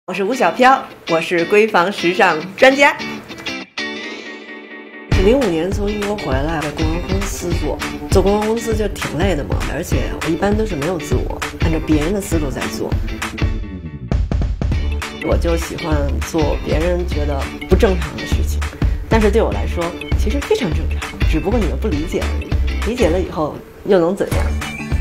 我是吴小飘，我是闺房时尚专家。05年从英国回来，在公关公司做公关公司就挺累的嘛，而且我一般都是没有自我，按照别人的思路在做。我就喜欢做别人觉得不正常的事情，但是对我来说其实非常正常，只不过你们不理解而已。理解了以后又能怎样？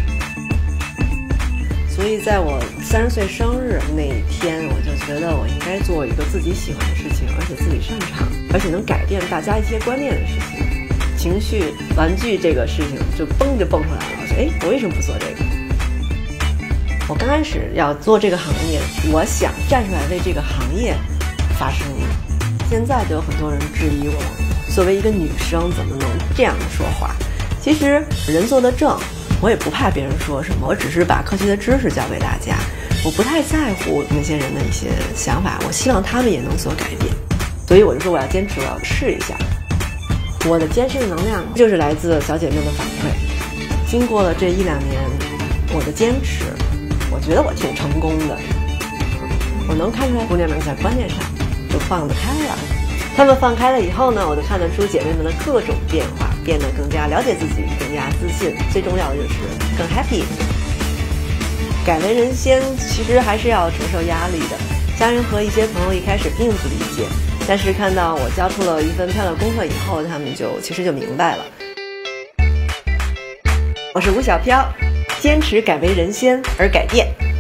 所以在我30岁生日那一天，我就觉得我应该做一个自己喜欢的事情，而且自己擅长，而且能改变大家一些观念的事情。情绪玩具这个事情就蹦出来了，我说我为什么不做这个？我刚开始要做这个行业，我想站出来为这个行业发声音。现在就有很多人质疑我，作为一个女生怎么能这样说话？其实人做得正，我也不怕别人说什么，我只是把科学的知识教给大家，我不太在乎那些人的一些想法，我希望他们也能所改变。所以我就说我要坚持，我要试一下。我的坚实能量就是来自小姐妹的反馈。经过了这1-2年我的坚持，我觉得我挺成功的。我能看出来姑娘们在观念上就放得开了，她们放开了以后呢，我就看得出姐妹们的各种变化，变得更加了解自己，更加自信，最重要的就是更 happy。 改为人先其实还是要承受压力的，家人和一些朋友一开始并不理解，但是看到我交出了一份漂亮功课以后，他们其实就明白了。我是吴小飘，坚持改为人先而改变。